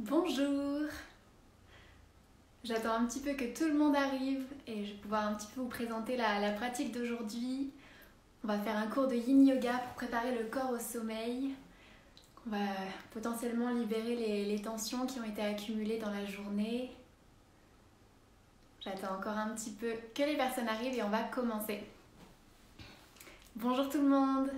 Bonjour! J'attends un petit peu que tout le monde arrive et je vais pouvoir un petit peu vous présenter la pratique d'aujourd'hui. On va faire un cours de Yin Yoga pour préparer le corps au sommeil. On va potentiellement libérer les tensions qui ont été accumulées dans la journée. J'attends encore un petit peu que les personnes arrivent et on va commencer. Bonjour tout le monde!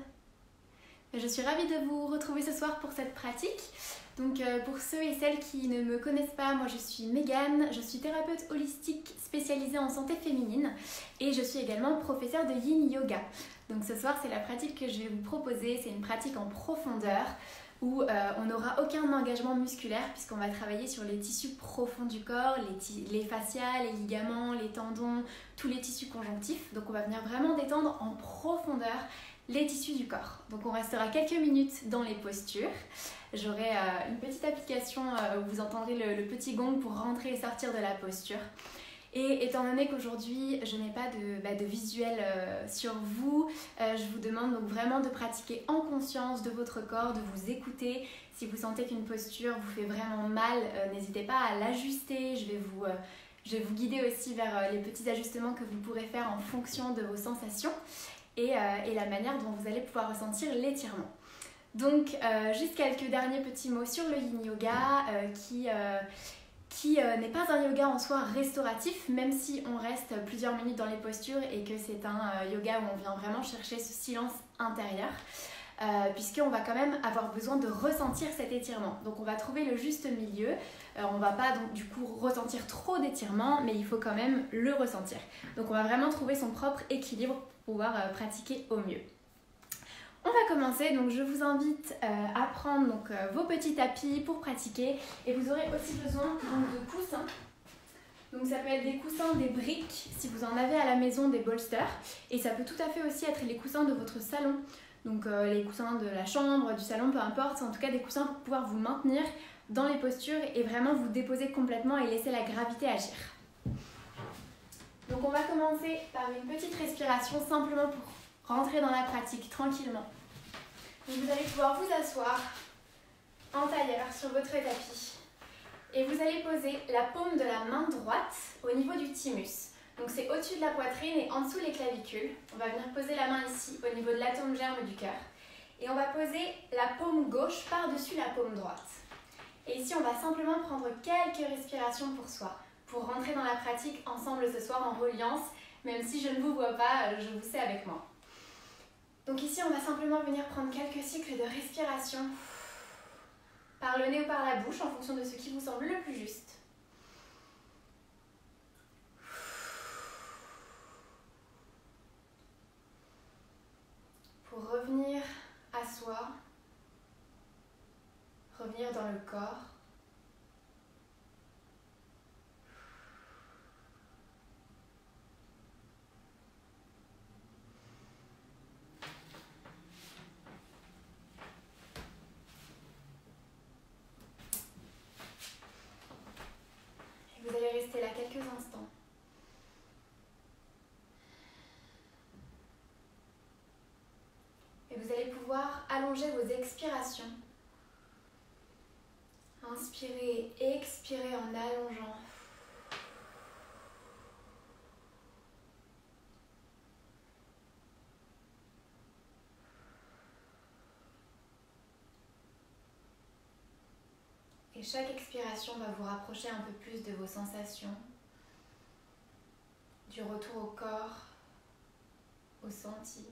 Je suis ravie de vous retrouver ce soir pour cette pratique. Donc pour ceux et celles qui ne me connaissent pas, moi je suis Mégane, je suis thérapeute holistique spécialisée en santé féminine et je suis également professeure de Yin Yoga. Donc ce soir c'est la pratique que je vais vous proposer, c'est une pratique en profondeur où on n'aura aucun engagement musculaire puisqu'on va travailler sur les tissus profonds du corps, les fascias, les ligaments, les tendons, tous les tissus conjonctifs. Donc on va venir vraiment détendre en profondeur les tissus du corps. Donc on restera quelques minutes dans les postures. J'aurai une petite application où vous entendrez le petit gong pour rentrer et sortir de la posture. Et étant donné qu'aujourd'hui je n'ai pas de visuel sur vous, je vous demande donc vraiment de pratiquer en conscience de votre corps, de vous écouter. Si vous sentez qu'une posture vous fait vraiment mal, n'hésitez pas à l'ajuster. Je vais vous guider aussi vers les petits ajustements que vous pourrez faire en fonction de vos sensations et la manière dont vous allez pouvoir ressentir l'étirement. Donc, juste quelques derniers petits mots sur le Yin Yoga qui n'est pas un yoga en soi restauratif, même si on reste plusieurs minutes dans les postures et que c'est un yoga où on vient vraiment chercher ce silence intérieur, puisqu'on va quand même avoir besoin de ressentir cet étirement. Donc on va trouver le juste milieu, on ne va pas donc du coup ressentir trop d'étirement, mais il faut quand même le ressentir. Donc on va vraiment trouver son propre équilibre pour pouvoir pratiquer au mieux. On va commencer, donc je vous invite à prendre vos petits tapis pour pratiquer et vous aurez aussi besoin de coussins. Donc ça peut être des coussins, des briques, si vous en avez à la maison, des bolsters, et ça peut tout à fait aussi être les coussins de votre salon. Donc les coussins de la chambre, du salon, peu importe, c'est en tout cas des coussins pour pouvoir vous maintenir dans les postures et vraiment vous déposer complètement et laisser la gravité agir. Donc on va commencer par une petite respiration simplement pour rentrer dans la pratique tranquillement. Donc vous allez pouvoir vous asseoir en tailleur sur votre tapis et vous allez poser la paume de la main droite au niveau du thymus. Donc c'est au-dessus de la poitrine et en dessous les clavicules. On va venir poser la main ici au niveau de l'atome germe du cœur et on va poser la paume gauche par-dessus la paume droite. Et ici on va simplement prendre quelques respirations pour soi, pour rentrer dans la pratique ensemble ce soir en reliance, même si je ne vous vois pas, je vous sais avec moi. Donc ici, on va simplement venir prendre quelques cycles de respiration par le nez ou par la bouche en fonction de ce qui vous semble le plus juste. Pour revenir à soi, revenir dans le corps. Vous allez rester là quelques instants. Et vous allez pouvoir allonger vos expirations. Inspirez et expirez en allongeant. Et chaque expiration va vous rapprocher un peu plus de vos sensations, du retour au corps, au senti.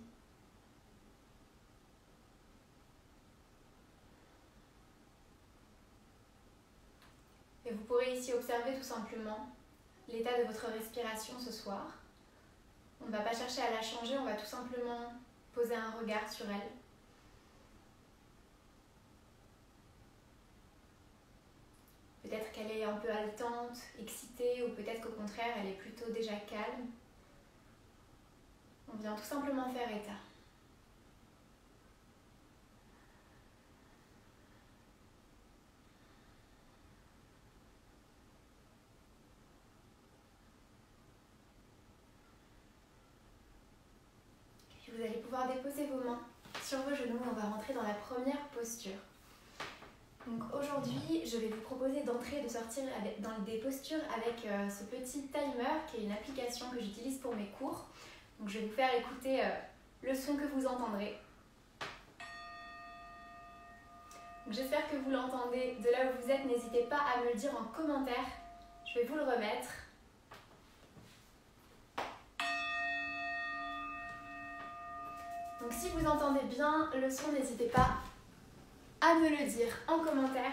Et vous pourrez ici observer tout simplement l'état de votre respiration ce soir. On ne va pas chercher à la changer, on va tout simplement poser un regard sur elle. Peut-être qu'elle est un peu haletante, excitée, ou peut-être qu'au contraire, elle est plutôt déjà calme. On vient tout simplement faire état. Puis vous allez pouvoir déposer vos mains sur vos genoux. On va rentrer dans la première posture. Donc aujourd'hui, je vais vous proposer d'entrer et de sortir dans des postures avec ce petit timer qui est une application que j'utilise pour mes cours. Donc je vais vous faire écouter le son que vous entendrez. J'espère que vous l'entendez de là où vous êtes. N'hésitez pas à me le dire en commentaire. Je vais vous le remettre. Donc si vous entendez bien le son, n'hésitez pas à me le dire en commentaire,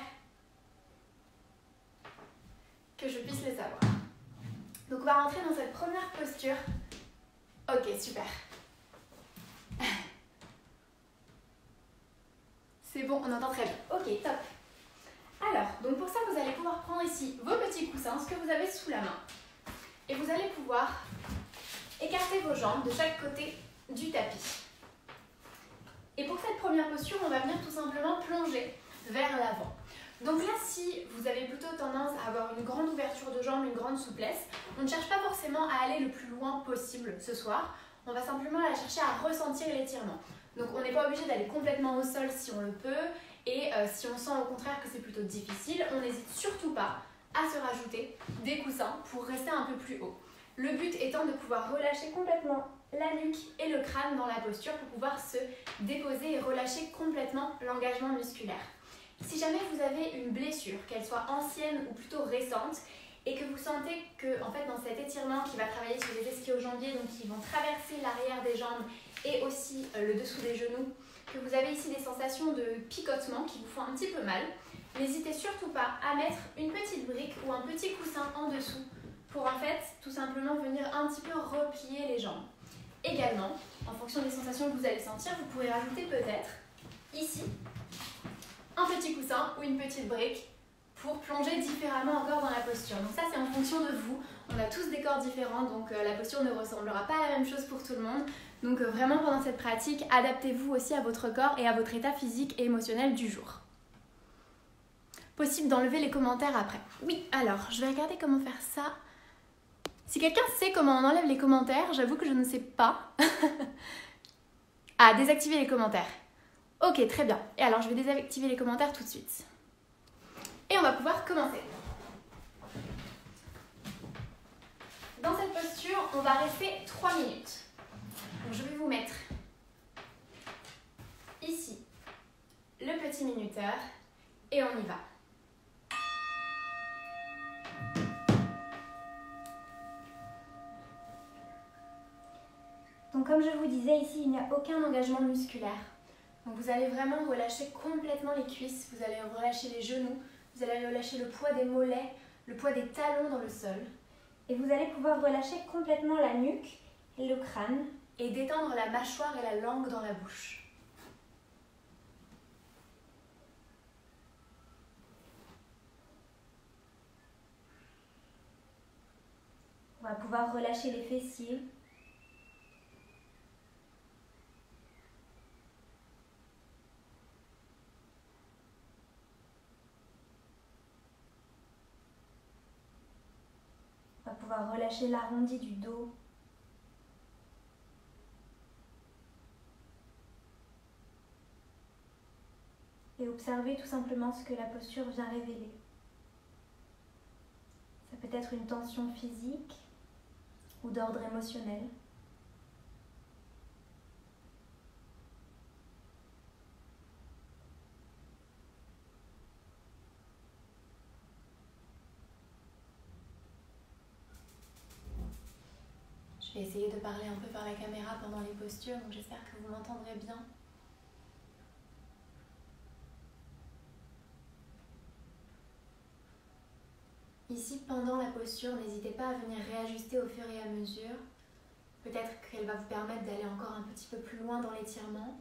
que je puisse le savoir. Donc on va rentrer dans cette première posture. Ok, super. C'est bon, on entend très bien. Ok, top. Alors, donc pour ça, vous allez pouvoir prendre ici vos petits coussins, ce que vous avez sous la main. Et vous allez pouvoir écarter vos jambes de chaque côté du tapis. Et pour cette première posture, on va venir tout simplement plonger vers l'avant. Donc là, si vous avez plutôt tendance à avoir une grande ouverture de jambes, une grande souplesse, on ne cherche pas forcément à aller le plus loin possible ce soir. On va simplement aller chercher à ressentir l'étirement. Donc on n'est pas obligé d'aller complètement au sol si on le peut. Et si on sent au contraire que c'est plutôt difficile, on n'hésite surtout pas à se rajouter des coussins pour rester un peu plus haut. Le but étant de pouvoir relâcher complètement la nuque et le crâne dans la posture pour pouvoir se déposer et relâcher complètement l'engagement musculaire. Si jamais vous avez une blessure, qu'elle soit ancienne ou plutôt récente, et que vous sentez que en fait, dans cet étirement qui va travailler sur les ischio-jambiers, donc qui vont traverser l'arrière des jambes et aussi le dessous des genoux, que vous avez ici des sensations de picotement qui vous font un petit peu mal, n'hésitez surtout pas à mettre une petite brique ou un petit coussin en dessous pour en fait tout simplement venir un petit peu replier les jambes. Également, en fonction des sensations que vous allez sentir, vous pourrez rajouter peut-être ici un petit coussin ou une petite brique pour plonger différemment encore dans la posture. Donc ça c'est en fonction de vous, on a tous des corps différents donc la posture ne ressemblera pas à la même chose pour tout le monde. Donc vraiment pendant cette pratique, adaptez-vous aussi à votre corps et à votre état physique et émotionnel du jour. Possible d'enlever les commentaires après. Oui, alors je vais regarder comment faire ça. Si quelqu'un sait comment on enlève les commentaires, j'avoue que je ne sais pas. Ah, désactiver les commentaires. Ok, très bien. Et alors je vais désactiver les commentaires tout de suite. Et on va pouvoir commencer. Dans cette posture, on va rester 3 minutes. Donc je vais vous mettre ici le petit minuteur et on y va. Donc comme je vous disais, ici il n'y a aucun engagement musculaire. Donc vous allez vraiment relâcher complètement les cuisses, vous allez relâcher les genoux, vous allez relâcher le poids des mollets, le poids des talons dans le sol. Et vous allez pouvoir relâcher complètement la nuque et le crâne et détendre la mâchoire et la langue dans la bouche. On va pouvoir relâcher les fessiers. On va pouvoir relâcher l'arrondi du dos. Et observer tout simplement ce que la posture vient révéler. Ça peut être une tension physique ou d'ordre émotionnel. Je vais essayer de parler un peu par la caméra pendant les postures, donc j'espère que vous m'entendrez bien. Ici, pendant la posture, n'hésitez pas à venir réajuster au fur et à mesure. Peut-être qu'elle va vous permettre d'aller encore un petit peu plus loin dans l'étirement.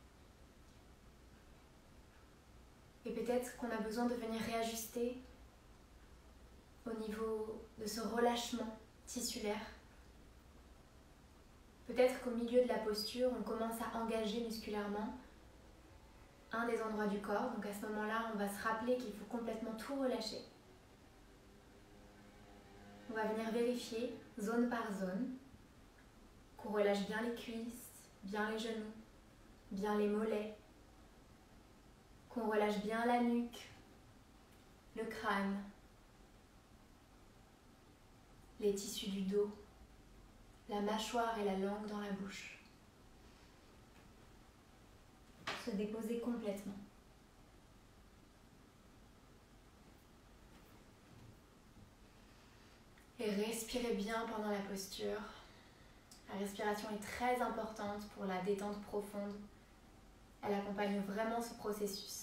Et peut-être qu'on a besoin de venir réajuster au niveau de ce relâchement tissulaire. Peut-être qu'au milieu de la posture, on commence à engager musculairement un des endroits du corps. Donc à ce moment-là, on va se rappeler qu'il faut complètement tout relâcher. On va venir vérifier zone par zone qu'on relâche bien les cuisses, bien les genoux, bien les mollets, qu'on relâche bien la nuque, le crâne, les tissus du dos, la mâchoire et la langue dans la bouche. Se déposer complètement. Et respirez bien pendant la posture. La respiration est très importante pour la détente profonde. Elle accompagne vraiment ce processus.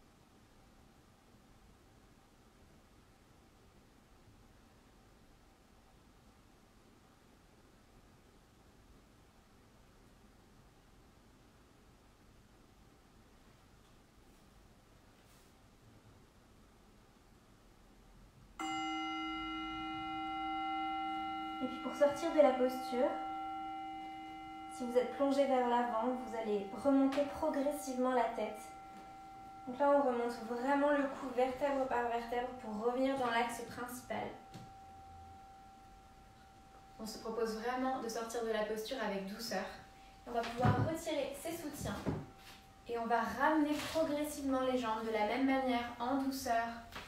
Et puis pour sortir de la posture, si vous êtes plongé vers l'avant, vous allez remonter progressivement la tête. Donc là, on remonte vraiment le cou vertèbre par vertèbre pour revenir dans l'axe principal. On se propose vraiment de sortir de la posture avec douceur. On va pouvoir retirer ses soutiens et on va ramener progressivement les jambes de la même manière en douceur.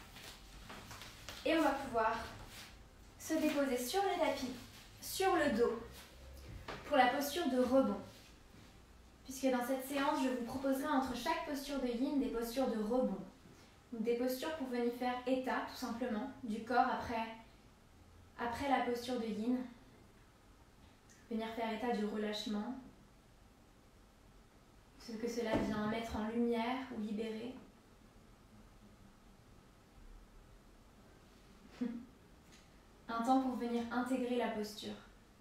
Et on va pouvoir se déposer sur les tapis, sur le dos, pour la posture de rebond. Puisque dans cette séance, je vous proposerai entre chaque posture de yin des postures de rebond. Donc des postures pour venir faire état, tout simplement, du corps après la posture de yin. Venir faire état du relâchement. Ce que cela vient mettre en lumière ou libérer. Un temps pour venir intégrer la posture.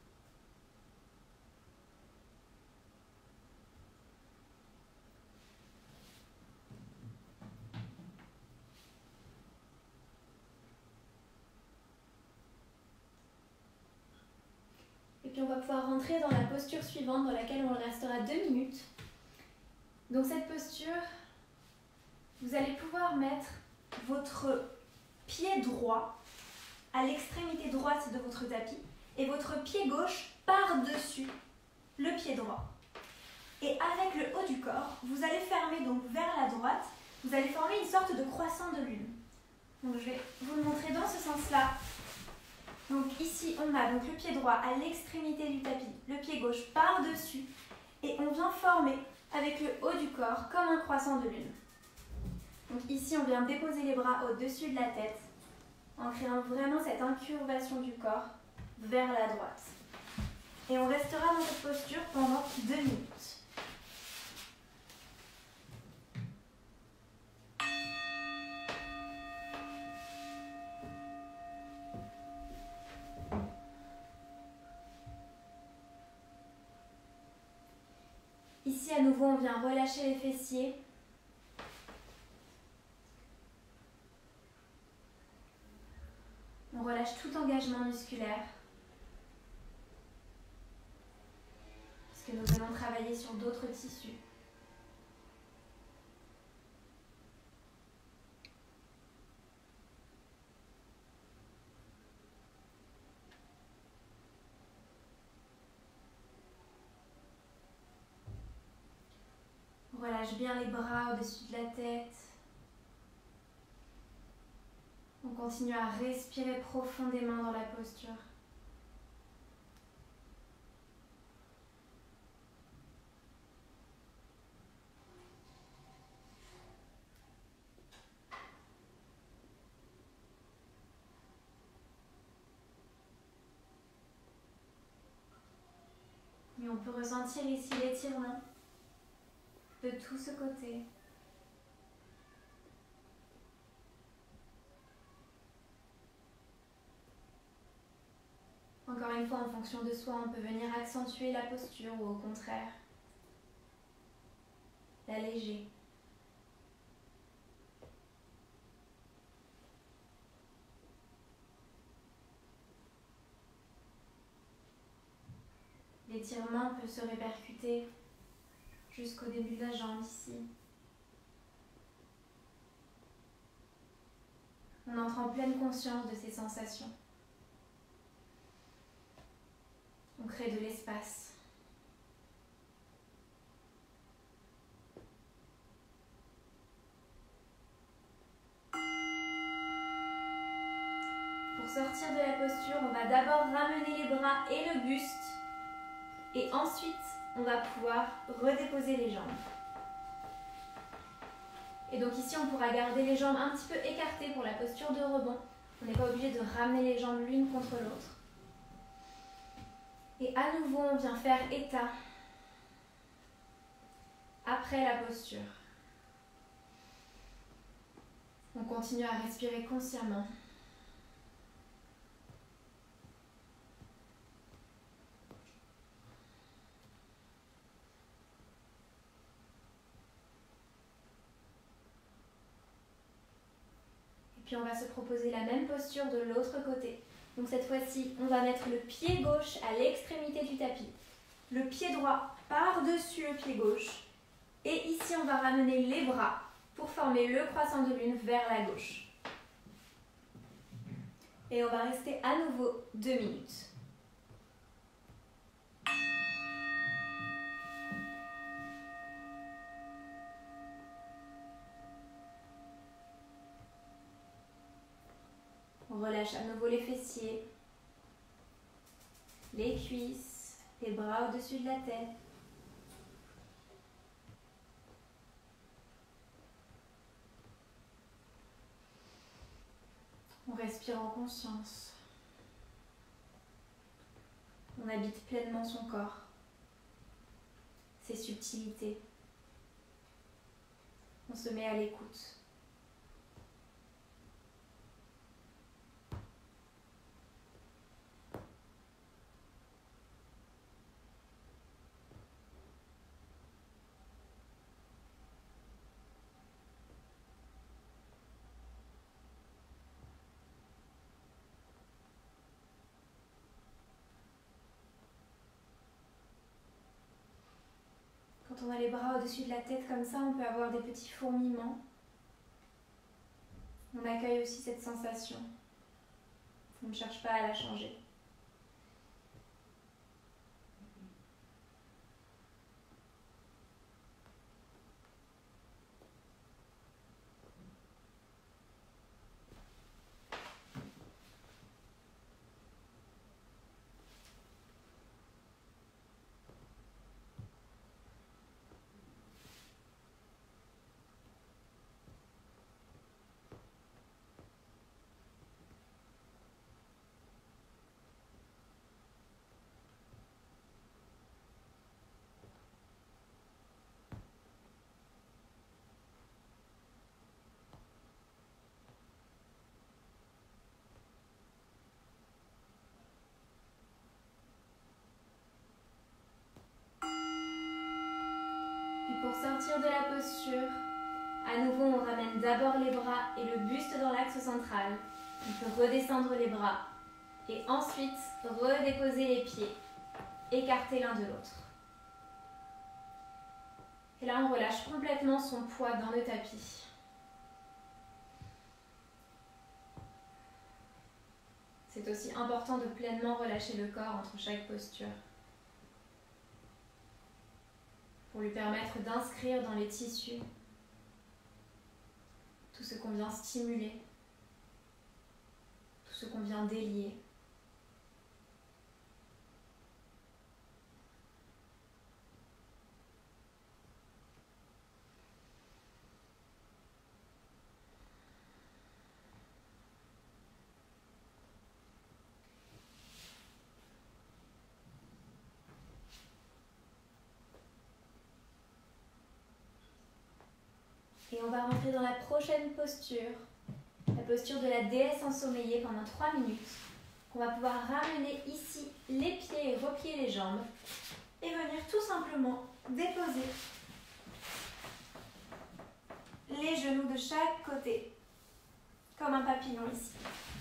Et puis on va pouvoir rentrer dans la posture suivante dans laquelle on restera 2 minutes. Donc cette posture, vous allez pouvoir mettre votre pied droit à l'extrémité droite de votre tapis et votre pied gauche par-dessus le pied droit. Et avec le haut du corps, vous allez fermer donc vers la droite, vous allez former une sorte de croissant de lune. Donc je vais vous le montrer dans ce sens-là. Donc ici, on a donc le pied droit à l'extrémité du tapis, le pied gauche par-dessus, et on vient former avec le haut du corps comme un croissant de lune. Donc ici, on vient déposer les bras au-dessus de la tête, en créant vraiment cette incurvation du corps vers la droite. Et on restera dans cette posture pendant 2 minutes. Ici, à nouveau, on vient relâcher les fessiers. On relâche tout engagement musculaire. Parce que nous allons travailler sur d'autres tissus. On relâche bien les bras au-dessus de la tête. On continue à respirer profondément dans la posture. Et on peut ressentir ici l'étirement de tout ce côté. Encore une fois, en fonction de soi, on peut venir accentuer la posture ou au contraire, l'alléger. L'étirement peut se répercuter jusqu'au début de la jambe ici. On entre en pleine conscience de ces sensations. On crée de l'espace. Pour sortir de la posture, on va d'abord ramener les bras et le buste. Et ensuite, on va pouvoir redéposer les jambes. Et donc ici, on pourra garder les jambes un petit peu écartées pour la posture de rebond. On n'est pas obligé de ramener les jambes l'une contre l'autre. Et à nouveau, on vient faire état après la posture. On continue à respirer consciemment. Et puis on va se proposer la même posture de l'autre côté. Donc cette fois-ci, on va mettre le pied gauche à l'extrémité du tapis. Le pied droit par-dessus le pied gauche. Et ici, on va ramener les bras pour former le croissant de lune vers la gauche. Et on va rester à nouveau 2 minutes. On relâche à nouveau les fessiers, les cuisses, les bras au-dessus de la tête. On respire en conscience. On habite pleinement son corps, ses subtilités. On se met à l'écoute. Quand on a les bras au-dessus de la tête comme ça, on peut avoir des petits fourmillements. On accueille aussi cette sensation. On ne cherche pas à la changer. Pour sortir de la posture, à nouveau on ramène d'abord les bras et le buste dans l'axe central. On peut redescendre les bras et ensuite redéposer les pieds, écarter l'un de l'autre. Et là on relâche complètement son poids dans le tapis. C'est aussi important de pleinement relâcher le corps entre chaque posture, pour lui permettre d'inscrire dans les tissus tout ce qu'on vient stimuler, tout ce qu'on vient délier. Et on va rentrer dans la prochaine posture, la posture de la déesse ensommeillée pendant 3 minutes. On va pouvoir ramener ici les pieds et replier les jambes et venir tout simplement déposer les genoux de chaque côté, comme un papillon ici.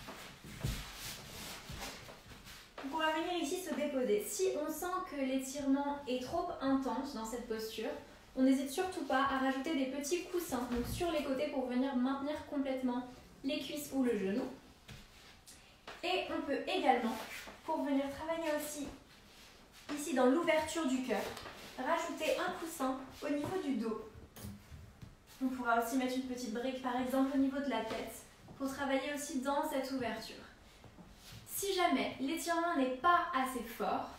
Donc on va venir ici se déposer. Si on sent que l'étirement est trop intense dans cette posture, on n'hésite surtout pas à rajouter des petits coussins donc sur les côtés pour venir maintenir complètement les cuisses ou le genou. Et on peut également, pour venir travailler aussi ici dans l'ouverture du cœur, rajouter un coussin au niveau du dos. On pourra aussi mettre une petite brique par exemple au niveau de la tête pour travailler aussi dans cette ouverture. Si jamais l'étirement n'est pas assez fort,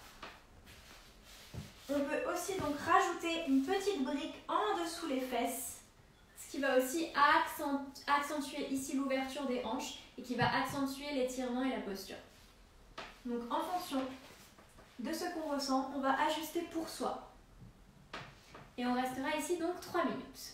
on peut aussi donc rajouter une petite brique en dessous les fesses, ce qui va aussi accentuer ici l'ouverture des hanches et qui va accentuer l'étirement et la posture. Donc en fonction de ce qu'on ressent, on va ajuster pour soi. Et on restera ici donc 3 minutes.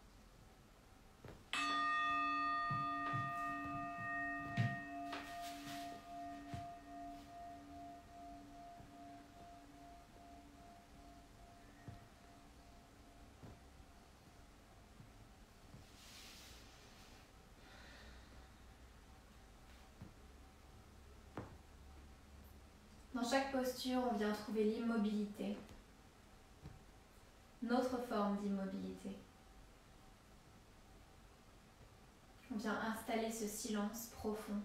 Dans chaque posture, on vient trouver l'immobilité, notre forme d'immobilité. On vient installer ce silence profond.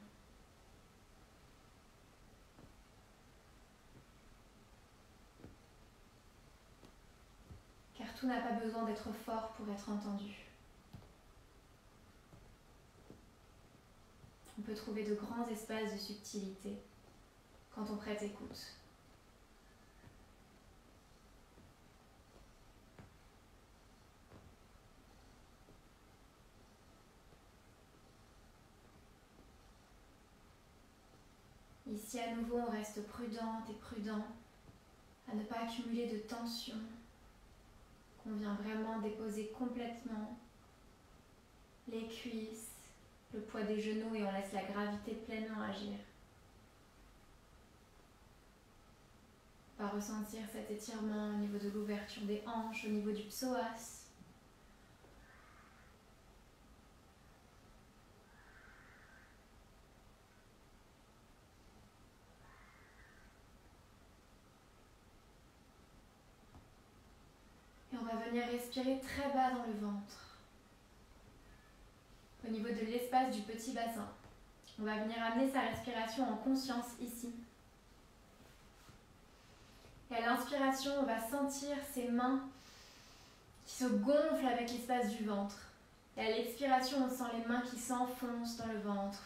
Car tout n'a pas besoin d'être fort pour être entendu. On peut trouver de grands espaces de subtilité quand on prête écoute. Ici, à nouveau, on reste prudente et prudent à ne pas accumuler de tension, qu'on vient vraiment déposer complètement les cuisses, le poids des genoux et on laisse la gravité pleinement agir. On va ressentir cet étirement au niveau de l'ouverture des hanches, au niveau du psoas. Et on va venir respirer très bas dans le ventre, au niveau de l'espace du petit bassin. On va venir amener sa respiration en conscience ici. Et à l'inspiration, on va sentir ses mains qui se gonflent avec l'espace du ventre. Et à l'expiration, on sent les mains qui s'enfoncent dans le ventre.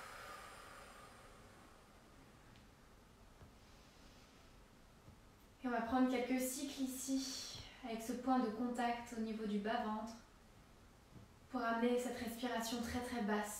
Et on va prendre quelques cycles ici, avec ce point de contact au niveau du bas-ventre, pour amener cette respiration très très basse.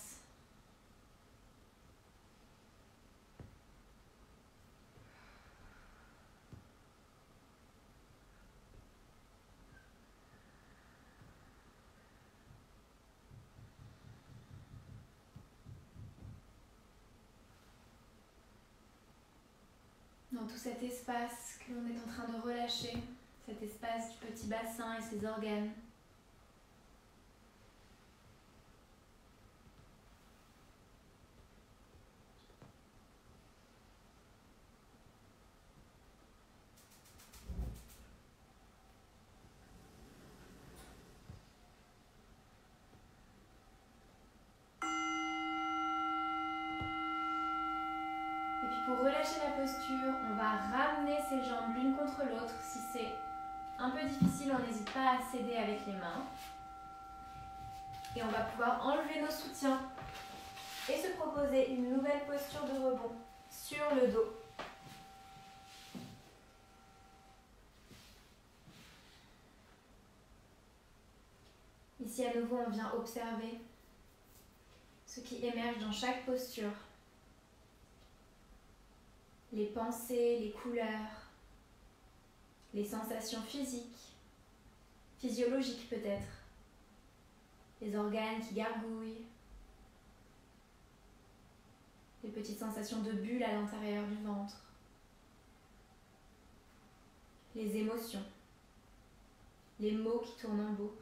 Dans tout cet espace que l'on est en train de relâcher, cet espace du petit bassin et ses organes. Et puis pour relâcher la posture, on va ramener ses jambes l'une contre l'autre. Si c'est un peu difficile, on n'hésite pas à s'aider avec les mains. Et on va pouvoir enlever nos soutiens et se proposer une nouvelle posture de rebond sur le dos. Ici à nouveau, on vient observer ce qui émerge dans chaque posture. Les pensées, les couleurs, les sensations physiques, physiologiques peut-être, les organes qui gargouillent, les petites sensations de bulles à l'intérieur du ventre, les émotions, les mots qui tournent en boucle.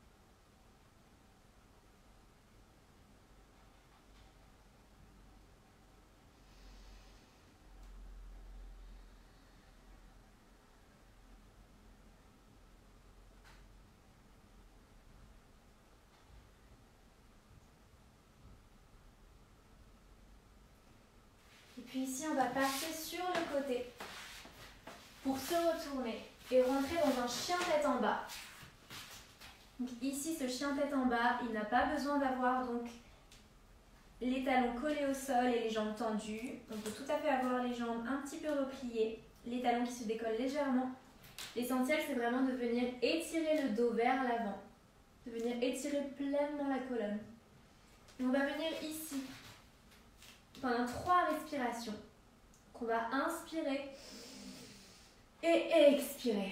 Puis ici, on va passer sur le côté pour se retourner et rentrer dans un chien tête en bas. Donc ici, ce chien tête en bas, il n'a pas besoin d'avoir donc les talons collés au sol et les jambes tendues. On peut tout à fait avoir les jambes un petit peu repliées, les talons qui se décollent légèrement. L'essentiel, c'est vraiment de venir étirer le dos vers l'avant, de venir étirer pleinement la colonne. Et on va venir ici, pendant 3 respirations, qu'on va inspirer et expirer.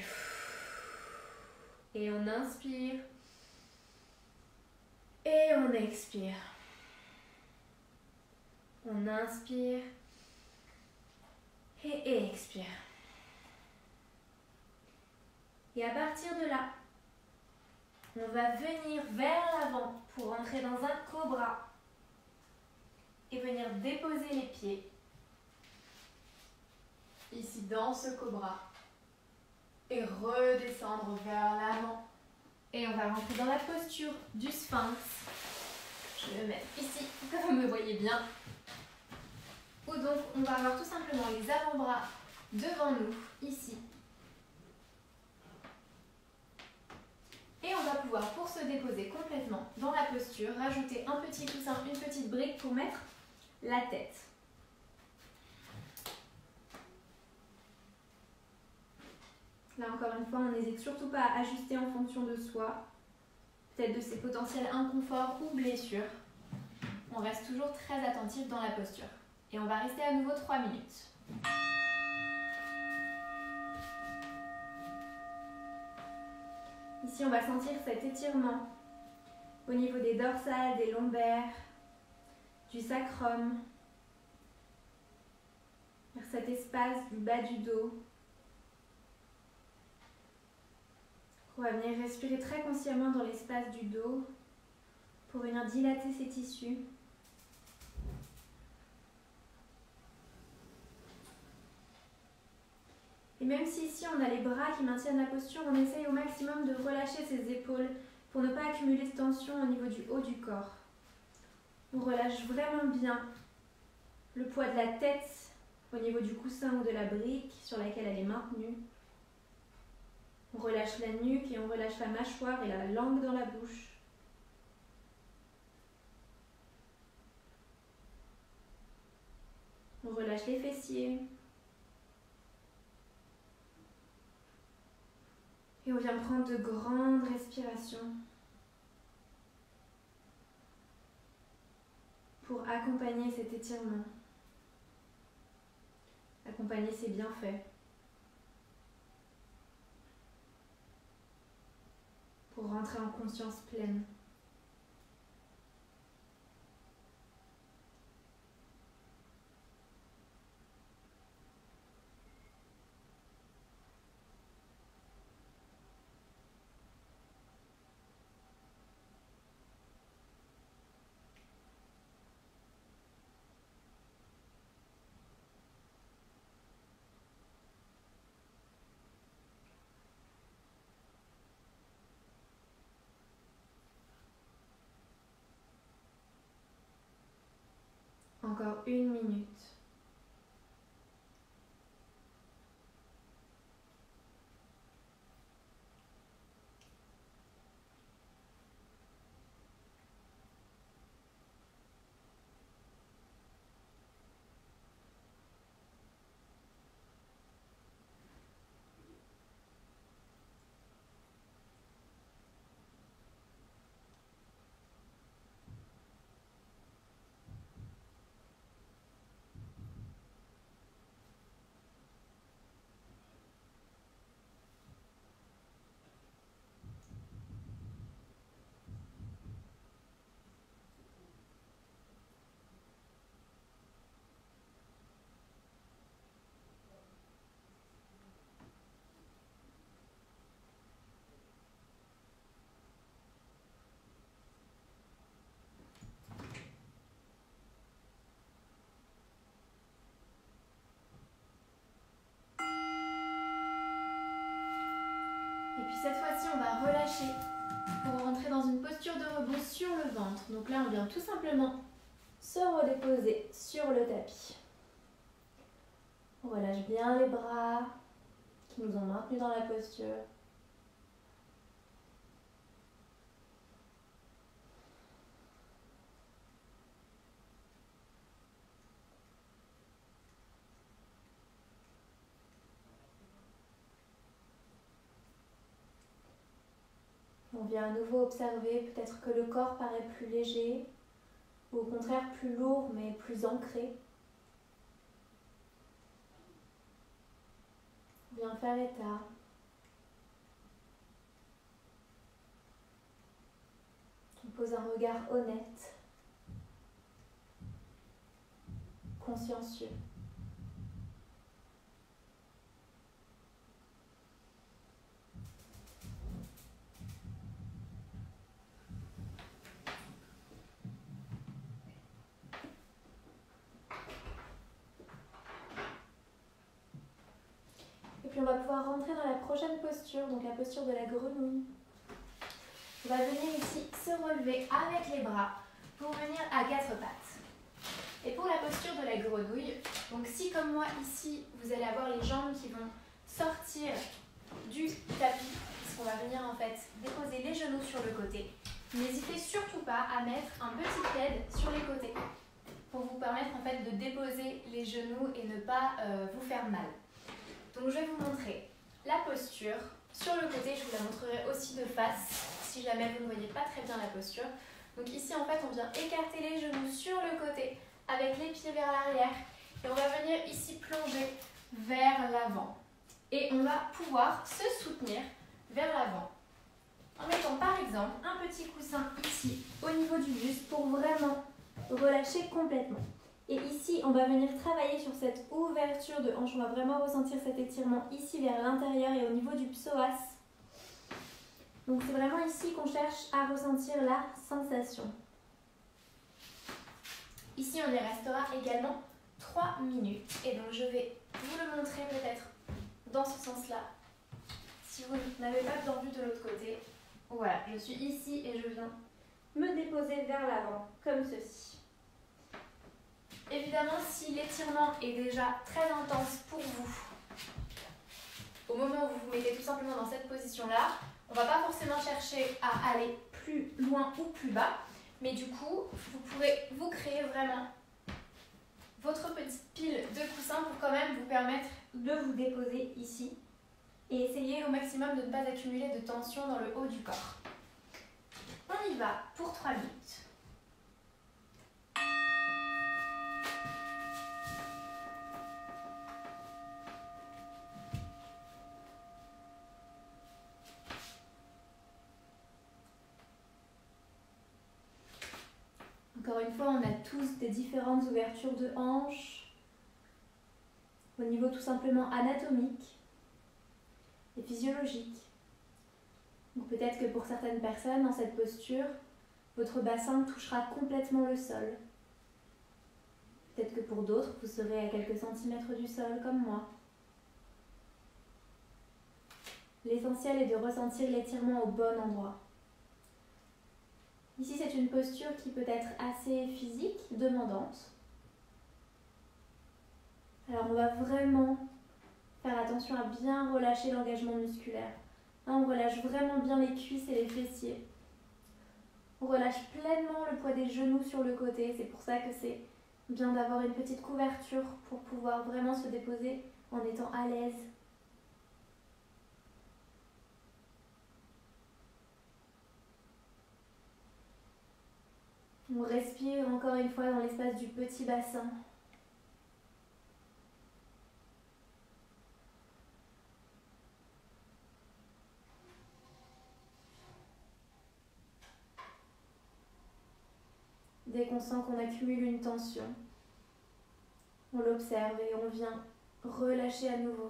Et on inspire et on expire. On inspire et expire. Et à partir de là, on va venir vers l'avant pour entrer dans un cobra et venir déposer les pieds ici dans ce cobra et redescendre vers l'avant. Et on va rentrer dans la posture du sphinx. Je vais me mettre ici, comme vous me voyez bien. Ou donc, on va avoir tout simplement les avant-bras devant nous, ici. Et on va pouvoir, pour se déposer complètement dans la posture, rajouter un petit coussin, une petite brique pour mettre la tête. Là, encore une fois, on n'hésite surtout pas à ajuster en fonction de soi, peut-être de ses potentiels inconforts ou blessures. On reste toujours très attentif dans la posture. Et on va rester à nouveau 3 minutes. Ici, on va sentir cet étirement au niveau des dorsales, des lombaires, du sacrum, vers cet espace du bas du dos. On va venir respirer très consciemment dans l'espace du dos pour venir dilater ces tissus. Et même si ici on a les bras qui maintiennent la posture, on essaye au maximum de relâcher ses épaules pour ne pas accumuler de tension au niveau du haut du corps. On relâche vraiment bien le poids de la tête au niveau du coussin ou de la brique sur laquelle elle est maintenue. On relâche la nuque et on relâche la mâchoire et la langue dans la bouche. On relâche les fessiers. Et on vient prendre de grandes respirations pour accompagner cet étirement, accompagner ses bienfaits, pour rentrer en conscience pleine. Encore 1 minute. Et puis cette fois-ci, on va relâcher pour rentrer dans une posture de repos sur le ventre. Donc là, on vient tout simplement se redéposer sur le tapis. On relâche bien les bras qui nous ont maintenus dans la posture. vient à nouveau observer peut-être que le corps paraît plus léger ou au contraire plus lourd mais plus ancré. On vient faire état. On pose un regard honnête, consciencieux. Et puis on va pouvoir rentrer dans la prochaine posture, donc la posture de la grenouille. On va venir ici se relever avec les bras pour venir à quatre pattes. Et pour la posture de la grenouille, donc si comme moi ici, vous allez avoir les jambes qui vont sortir du tapis, puisqu'on va venir en fait déposer les genoux sur le côté, n'hésitez surtout pas à mettre un petit plaid sur les côtés pour vous permettre en fait de déposer les genoux et ne pas vous faire mal. Donc je vais vous montrer la posture sur le côté, je vous la montrerai aussi de face si jamais vous ne voyez pas très bien la posture. Donc ici en fait on vient écarter les genoux sur le côté avec les pieds vers l'arrière et on va venir ici plonger vers l'avant. Et on va pouvoir se soutenir vers l'avant en mettant par exemple un petit coussin ici au niveau du buste pour vraiment relâcher complètement. Et ici, on va venir travailler sur cette ouverture de hanche. On va vraiment ressentir cet étirement ici vers l'intérieur et au niveau du psoas. Donc c'est vraiment ici qu'on cherche à ressentir la sensation. Ici, on y restera également 3 minutes. Et donc je vais vous le montrer peut-être dans ce sens-là. Si vous n'avez pas bien vu de l'autre côté. Voilà, je suis ici et je viens me déposer vers l'avant, comme ceci. Évidemment, si l'étirement est déjà très intense pour vous, au moment où vous vous mettez tout simplement dans cette position-là, on ne va pas forcément chercher à aller plus loin ou plus bas, mais du coup, vous pourrez vous créer vraiment votre petite pile de coussins pour quand même vous permettre de vous déposer ici et essayer au maximum de ne pas accumuler de tension dans le haut du corps. On y va pour 3 minutes. Encore une fois, on a tous des différentes ouvertures de hanches au niveau tout simplement anatomique et physiologique. Donc peut-être que pour certaines personnes, dans cette posture, votre bassin touchera complètement le sol. Peut-être que pour d'autres, vous serez à quelques centimètres du sol, comme moi. L'essentiel est de ressentir l'étirement au bon endroit. Ici, c'est une posture qui peut être assez physique, demandante. Alors, on va vraiment faire attention à bien relâcher l'engagement musculaire. Là, on relâche vraiment bien les cuisses et les fessiers. On relâche pleinement le poids des genoux sur le côté. C'est pour ça que c'est bien d'avoir une petite couverture pour pouvoir vraiment se déposer en étant à l'aise. On respire encore une fois dans l'espace du petit bassin. Dès qu'on sent qu'on accumule une tension, on l'observe et on vient relâcher à nouveau.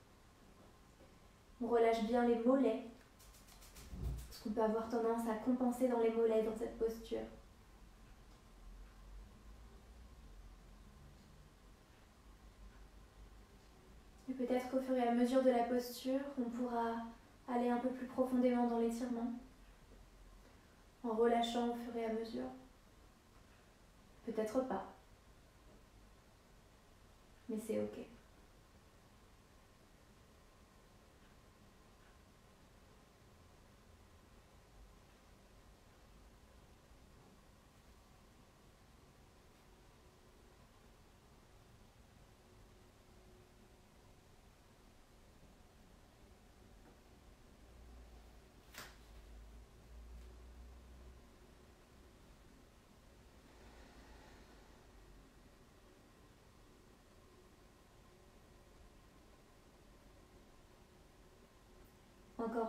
On relâche bien les mollets, parce qu'on peut avoir tendance à compenser dans les mollets dans cette posture. Et peut-être qu'au fur et à mesure de la posture, on pourra aller un peu plus profondément dans l'étirement, en relâchant au fur et à mesure. Peut-être pas, mais c'est ok.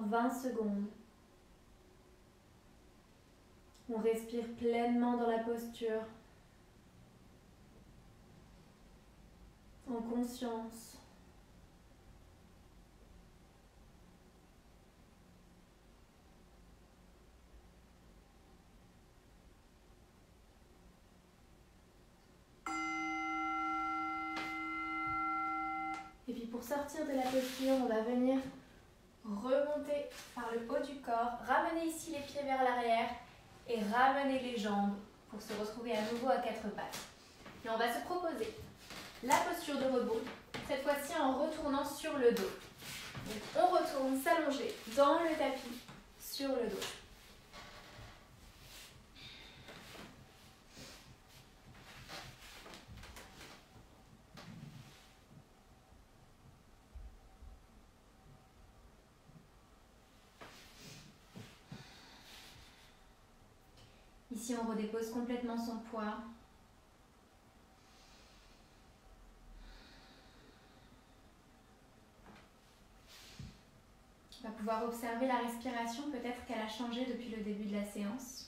20 secondes. On respire pleinement dans la posture, en conscience. Et puis pour sortir de la posture, on va venir remonter par le haut du corps, ramener ici les pieds vers l'arrière et ramener les jambes pour se retrouver à nouveau à quatre pattes. Et on va se proposer la posture de rebond, cette fois-ci en retournant sur le dos. Donc on retourne s'allonger dans le tapis sur le dos. Ici, on redépose complètement son poids. On va pouvoir observer la respiration, peut-être qu'elle a changé depuis le début de la séance.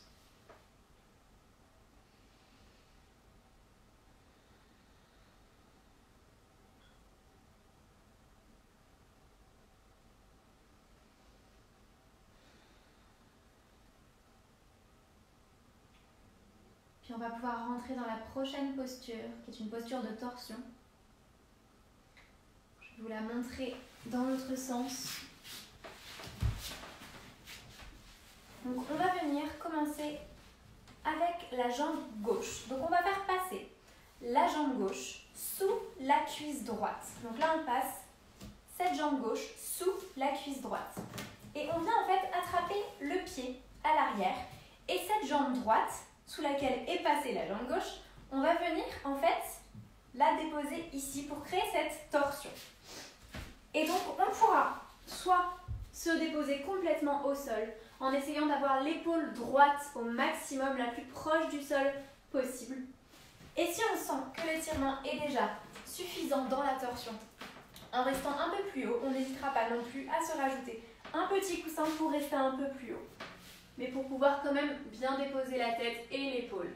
Puis on va pouvoir rentrer dans la prochaine posture, qui est une posture de torsion. Je vais vous la montrer dans l'autre sens. Donc on va venir commencer avec la jambe gauche. Donc on va faire passer la jambe gauche sous la cuisse droite. Donc là on passe cette jambe gauche sous la cuisse droite. Et on vient en fait attraper le pied à l'arrière. Et cette jambe droite, sous laquelle est passée la jambe gauche, on va venir en fait la déposer ici pour créer cette torsion. Et donc on pourra soit se déposer complètement au sol en essayant d'avoir l'épaule droite au maximum, la plus proche du sol possible. Et si on sent que l'étirement est déjà suffisant dans la torsion, en restant un peu plus haut, on n'hésitera pas non plus à se rajouter un petit coussin pour rester un peu plus haut. Mais pour pouvoir quand même bien déposer la tête et l'épaule.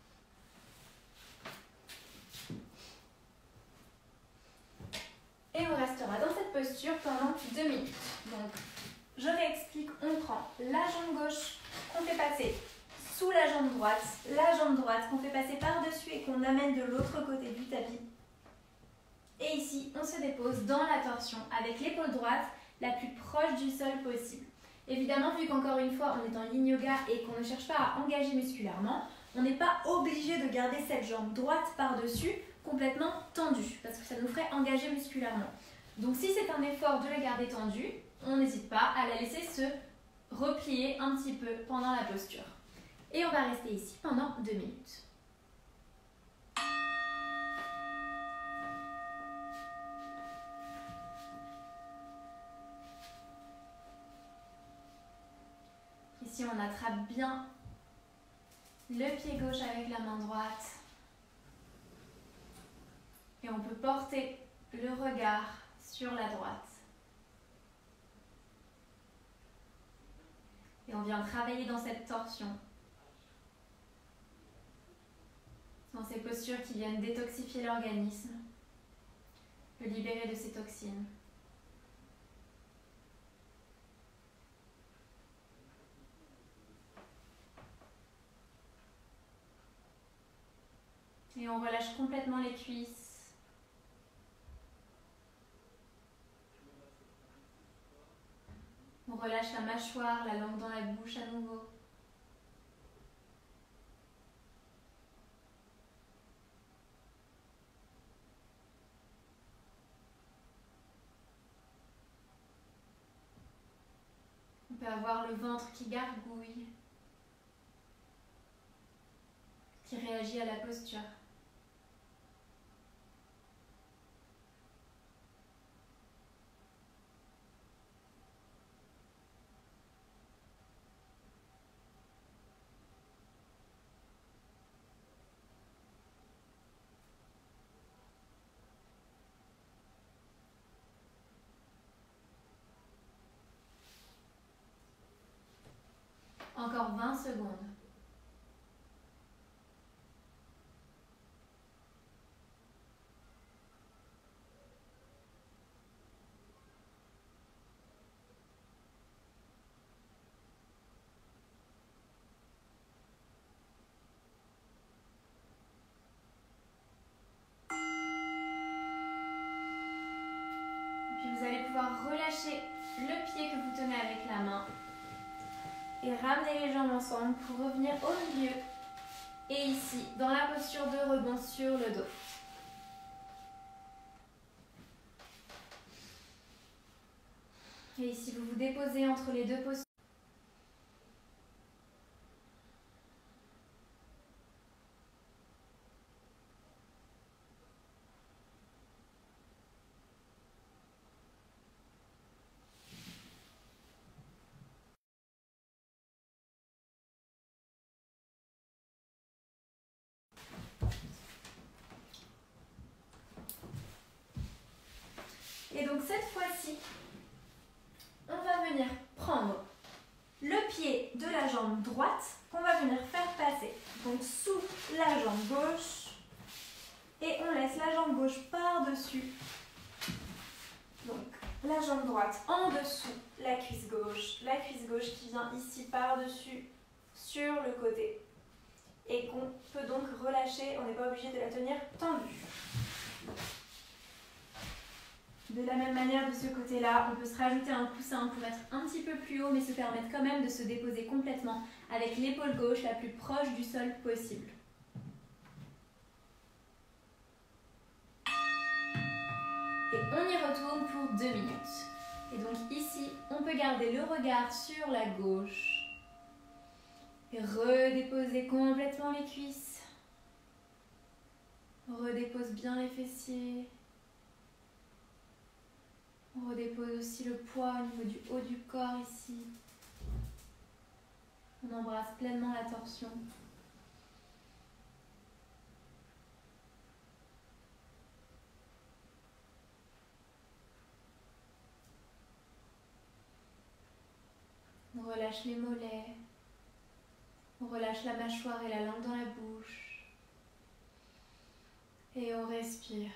Et on restera dans cette posture pendant 2 minutes. Donc, je réexplique, on prend la jambe gauche qu'on fait passer sous la jambe droite qu'on fait passer par-dessus et qu'on amène de l'autre côté du tapis. Et ici, on se dépose dans la torsion avec l'épaule droite la plus proche du sol possible. Évidemment, vu qu'encore une fois, on est en yin yoga et qu'on ne cherche pas à engager musculairement, on n'est pas obligé de garder cette jambe droite par-dessus complètement tendue, parce que ça nous ferait engager musculairement. Donc si c'est un effort de la garder tendue, on n'hésite pas à la laisser se replier un petit peu pendant la posture. Et on va rester ici pendant 2 minutes. Ici, on attrape bien le pied gauche avec la main droite. Et on peut porter le regard sur la droite. Et on vient travailler dans cette torsion. Dans ces postures qui viennent détoxifier l'organisme, le libérer de ces toxines. Et on relâche complètement les cuisses. On relâche la mâchoire, la langue dans la bouche à nouveau. On peut avoir le ventre qui gargouille, qui réagit à la posture. Encore 20 secondes. Puis vous allez pouvoir relâcher le pied que vous tenez avec la main et ramener les jambes ensemble pour revenir au milieu et ici dans la posture de rebond sur le dos. Et ici vous vous déposez entre les deux postures. Et donc cette fois-ci, on va venir prendre le pied de la jambe droite qu'on va venir faire passer. Donc sous la jambe gauche et on laisse la jambe gauche par-dessus. Donc la jambe droite en dessous la cuisse gauche qui vient ici par-dessus sur le côté. Et qu'on peut donc relâcher, on n'est pas obligé de la tenir tendue. De la même manière, de ce côté-là, on peut se rajouter un coussin pour être un petit peu plus haut, mais se permettre quand même de se déposer complètement avec l'épaule gauche la plus proche du sol possible. Et on y retourne pour 2 minutes. Et donc ici, on peut garder le regard sur la gauche. Et redéposer complètement les cuisses. Redépose bien les fessiers. On redépose aussi le poids au niveau du haut du corps ici. On embrasse pleinement la torsion. On relâche les mollets. On relâche la mâchoire et la langue dans la bouche. Et on respire.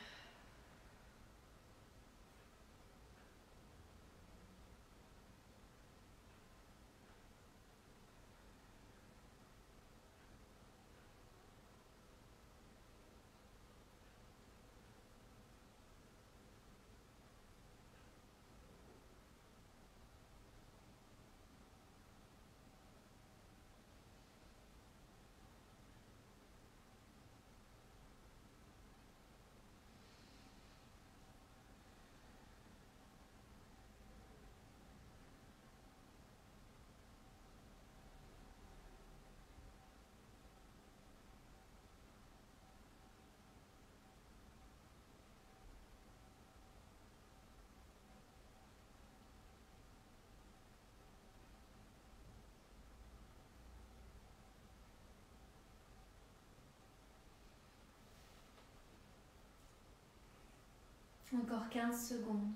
Encore 15 secondes.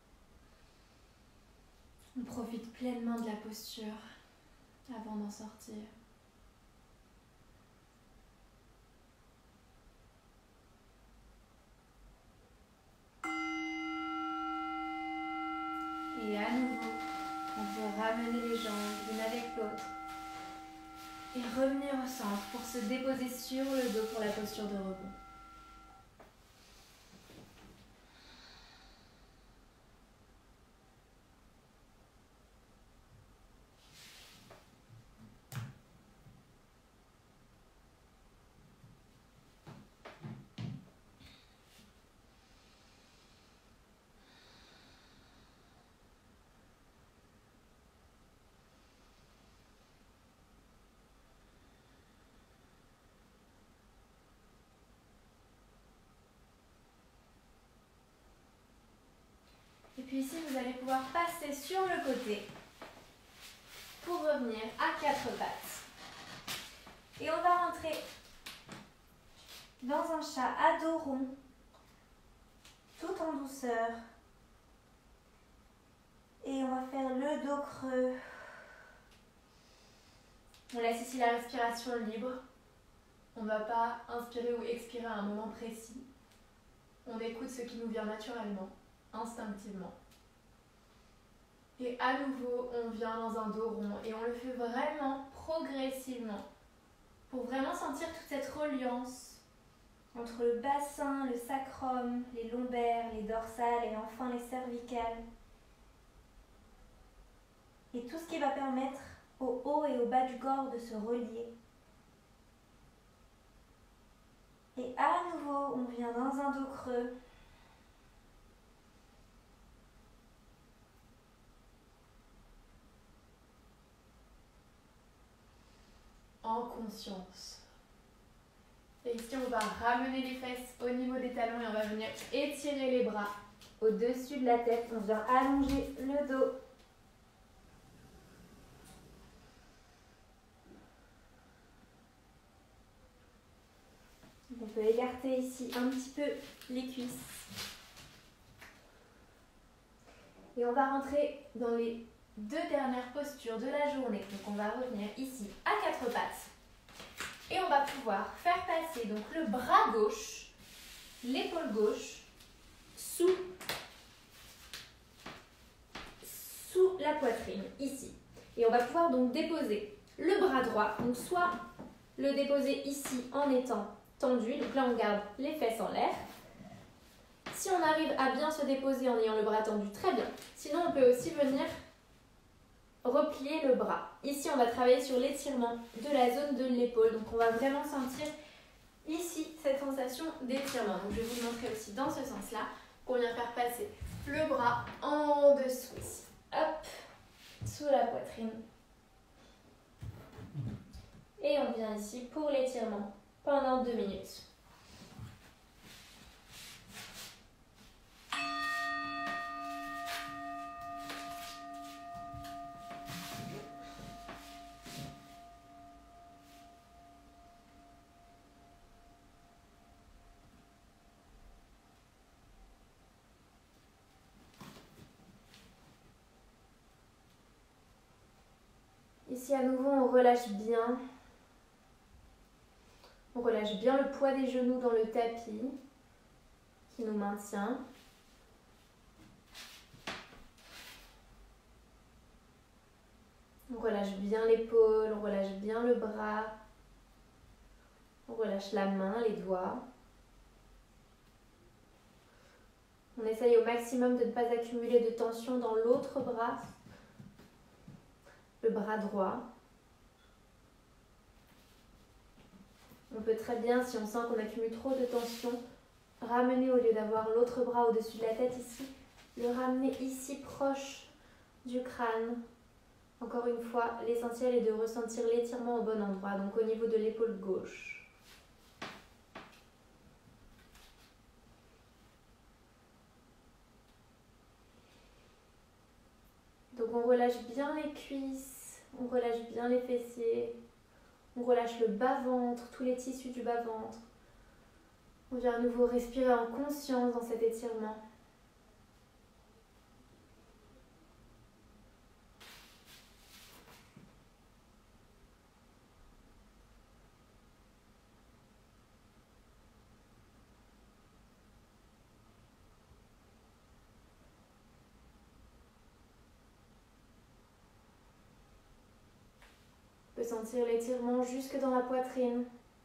On profite pleinement de la posture avant d'en sortir. Et à nouveau, on peut ramener les jambes l'une avec l'autre et revenir au centre pour se déposer sur le dos pour la posture de rebond. Et puis ici, vous allez pouvoir passer sur le côté pour revenir à 4 pattes. Et on va rentrer dans un chat à dos rond, tout en douceur. Et on va faire le dos creux. On laisse ici la respiration libre. On ne va pas inspirer ou expirer à un moment précis. On écoute ce qui nous vient naturellement, instinctivement. Et à nouveau, on vient dans un dos rond et on le fait vraiment progressivement pour vraiment sentir toute cette reliance entre le bassin, le sacrum, les lombaires, les dorsales et enfin les cervicales. Et tout ce qui va permettre au haut et au bas du corps de se relier. Et à nouveau, on vient dans un dos creux. En conscience. Et ici, on va ramener les fesses au niveau des talons et on va venir étirer les bras au-dessus de la tête. On vient allonger le dos. On peut écarter ici un petit peu les cuisses. Et on va rentrer dans les 2 dernières postures de la journée. Donc on va revenir ici à 4 pattes. Et on va pouvoir faire passer donc le bras gauche, l'épaule gauche, sous la poitrine, ici. Et on va pouvoir donc déposer le bras droit. Donc soit le déposer ici en étant tendu. Donc là on garde les fesses en l'air. Si on arrive à bien se déposer en ayant le bras tendu, très bien. Sinon, on peut aussi venir replier le bras. Ici, on va travailler sur l'étirement de la zone de l'épaule. Donc, on va vraiment sentir ici cette sensation d'étirement. Donc, je vais vous le montrer aussi dans ce sens-là. On vient faire passer le bras en dessous ici. Hop, sous la poitrine. Et on vient ici pour l'étirement pendant 2 minutes. Ici, à nouveau, on relâche bien. On relâche bien le poids des genoux dans le tapis qui nous maintient. On relâche bien l'épaule, on relâche bien le bras. On relâche la main, les doigts. On essaye au maximum de ne pas accumuler de tension dans l'autre bras. Le bras droit. On peut très bien, si on sent qu'on accumule trop de tension, ramener au lieu d'avoir l'autre bras au-dessus de la tête ici, le ramener ici proche du crâne. Encore une fois, l'essentiel est de ressentir l'étirement au bon endroit, donc au niveau de l'épaule gauche. Donc on relâche bien les cuisses, on relâche bien les fessiers, on relâche le bas-ventre, tous les tissus du bas-ventre. On vient à nouveau respirer en conscience dans cet étirement. On peut sentir l'étirement jusque dans la poitrine.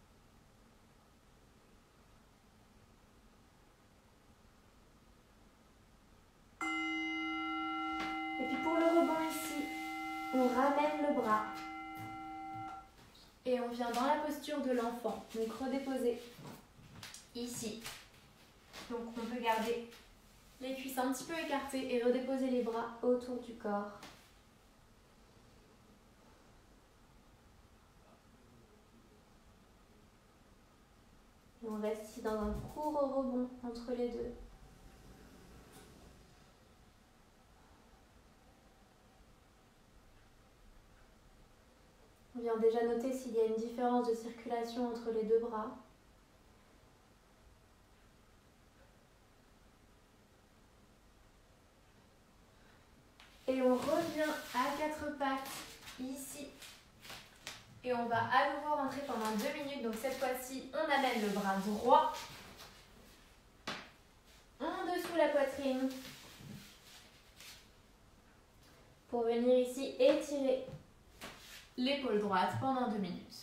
Et puis pour le rebond ici, on ramène le bras. Et on vient dans la posture de l'enfant. Donc redéposer ici. Donc on peut garder les cuisses un petit peu écartées et redéposer les bras autour du corps. On reste ici dans un court rebond entre les deux. On vient déjà noter s'il y a une différence de circulation entre les deux bras. Et on revient à 4 pattes ici. Et on va à nouveau rentrer pendant 2 minutes. Donc cette fois-ci, on amène le bras droit en dessous la poitrine pour venir ici étirer l'épaule droite pendant 2 minutes.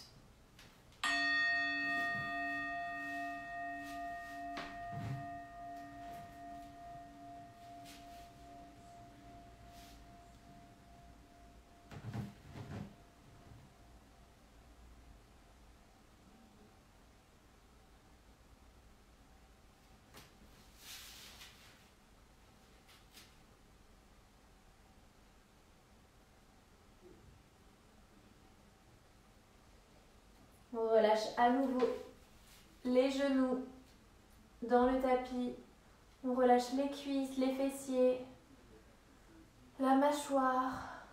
On relâche à nouveau les genoux dans le tapis. On relâche les cuisses, les fessiers, la mâchoire.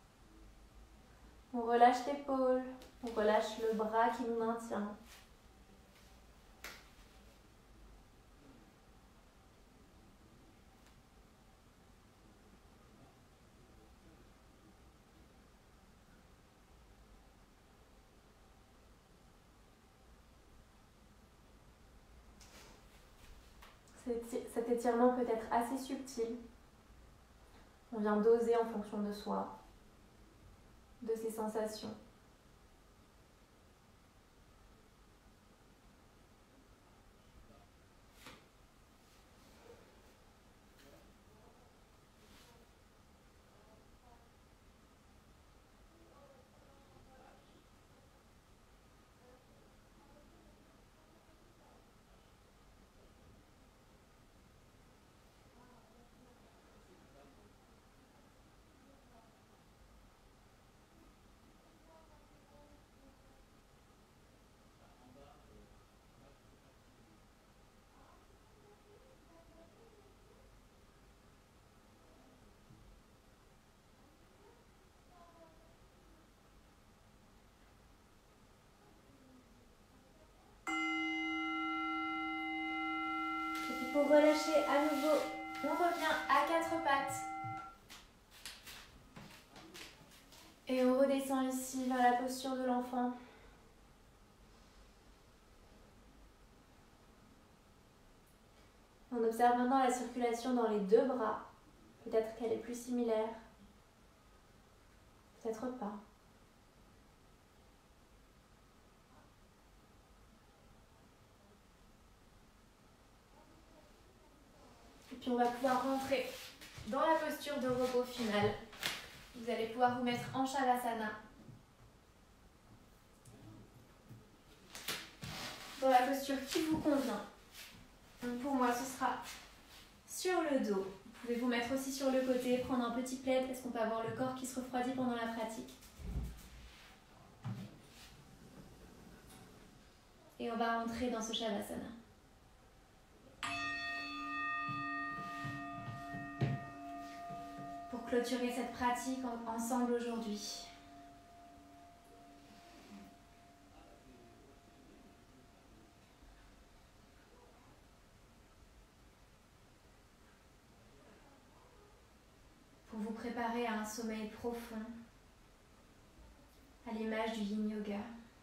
On relâche l'épaule. On relâche le bras qui nous maintient. Cet étirement peut être assez subtil. On vient doser en fonction de soi, de ses sensations. Pour relâcher à nouveau, on revient à 4 pattes. Et on redescend ici vers la posture de l'enfant. On observe maintenant la circulation dans les 2 bras. Peut-être qu'elle est plus similaire. Peut-être pas. Et puis on va pouvoir rentrer dans la posture de repos final. Vous allez pouvoir vous mettre en Shavasana. Dans la posture qui vous convient. Donc pour moi, ce sera sur le dos. Vous pouvez vous mettre aussi sur le côté, prendre un petit plaid parce qu'on peut avoir le corps qui se refroidit pendant la pratique. Et on va rentrer dans ce Shavasana. Pour clôturer cette pratique ensemble aujourd'hui. Pour vous préparer à un sommeil profond, à l'image du Yin Yoga.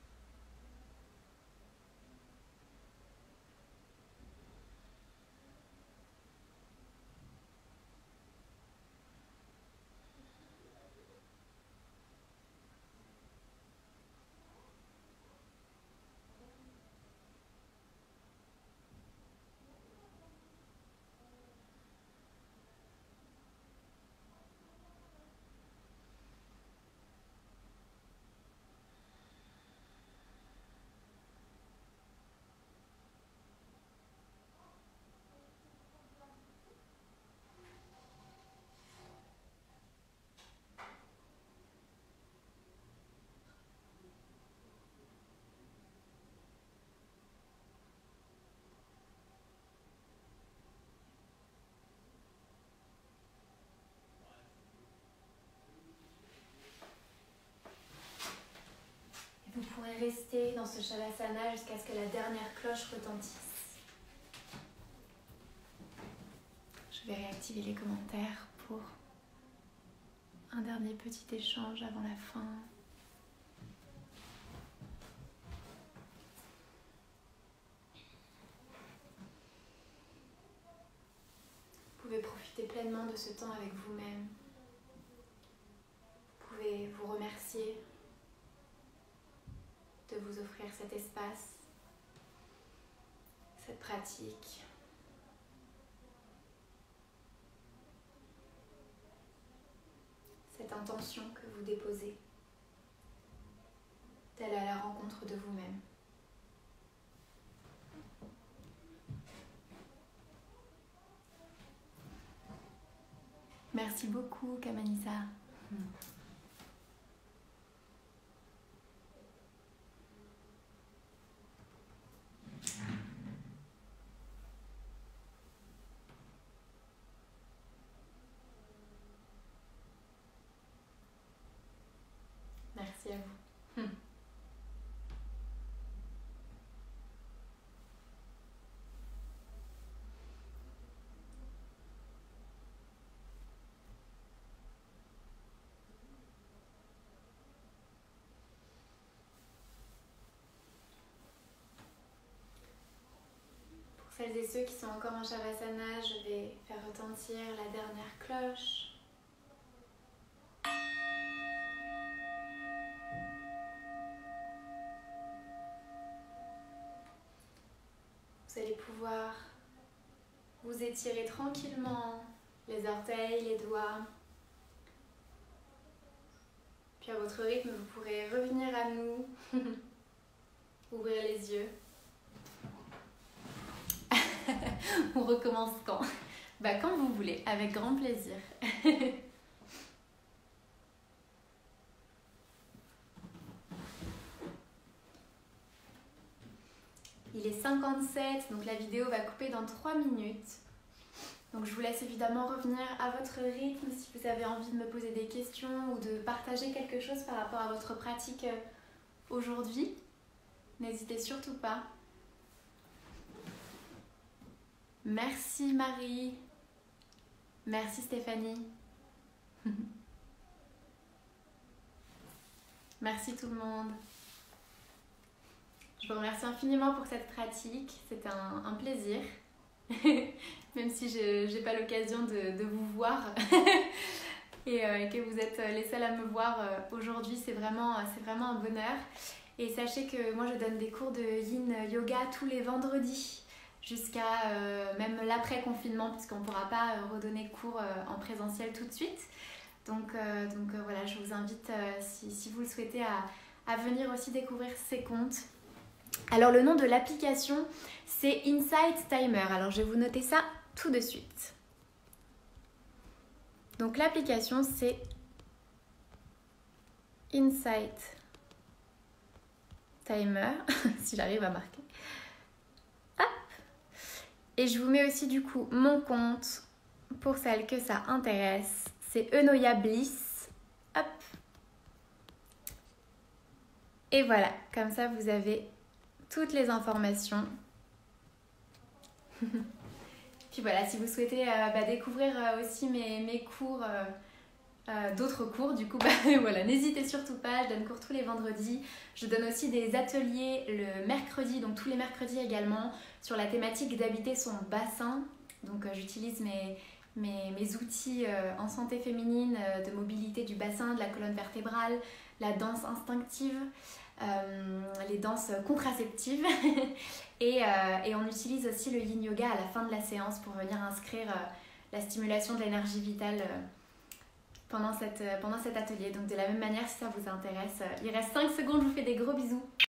Vous pourrez rester dans ce Shavasana jusqu'à ce que la dernière cloche retentisse. Je vais réactiver les commentaires pour un dernier petit échange avant la fin. pouvez profiter pleinement de ce temps avec vous-même. Vous pouvez vous remercier de vous offrir cet espace, cette pratique. Cette intention que vous déposez, d'aller à la rencontre de vous-même. Merci beaucoup, Kamanisa. Merci à vous. Pour celles et ceux qui sont encore en Shavasana, je vais faire retentir la dernière cloche. Vous allez pouvoir vous étirer tranquillement, les orteils, les doigts. Puis à votre rythme, vous pourrez revenir à nous, ouvrir les yeux. On recommence quand? Quand vous voulez, avec grand plaisir. Il est 57, donc la vidéo va couper dans 3 minutes. Donc je vous laisse évidemment revenir à votre rythme si vous avez envie de me poser des questions ou de partager quelque chose par rapport à votre pratique aujourd'hui. N'hésitez surtout pas. Merci Marie. Merci Stéphanie. Merci tout le monde. Je vous remercie infiniment pour cette pratique. C'était un plaisir. Même si je n'ai pas l'occasion de vous voir et que vous êtes les seuls à me voir aujourd'hui, c'est vraiment un bonheur. Et sachez que moi je donne des cours de Yin Yoga tous les vendredis jusqu'à même l'après-confinement, puisqu'on ne pourra pas redonner cours en présentiel tout de suite. Donc voilà, je vous invite, si vous le souhaitez, à venir aussi découvrir ces comptes. Alors le nom de l'application, c'est Insight Timer. Alors je vais vous noter ça tout de suite. Donc l'application, c'est Insight Timer, si j'arrive à marquer. Hop. Et je vous mets aussi du coup mon compte pour celles que ça intéresse. C'est Enoya Bliss. Hop. Et voilà, comme ça vous avez toutes les informations. Puis voilà, si vous souhaitez découvrir aussi mes cours, d'autres cours, du coup, voilà, n'hésitez surtout pas, je donne cours tous les vendredis. Je donne aussi des ateliers le mercredi, donc tous les mercredis également, sur la thématique d'habiter son bassin. Donc j'utilise mes outils en santé féminine, de mobilité du bassin, de la colonne vertébrale, la danse instinctive, les danses contraceptives et on utilise aussi le Yin Yoga à la fin de la séance pour venir inscrire la stimulation de l'énergie vitale pendant cet atelier. Donc de la même manière, si ça vous intéresse, il reste 5 secondes, je vous fais des gros bisous.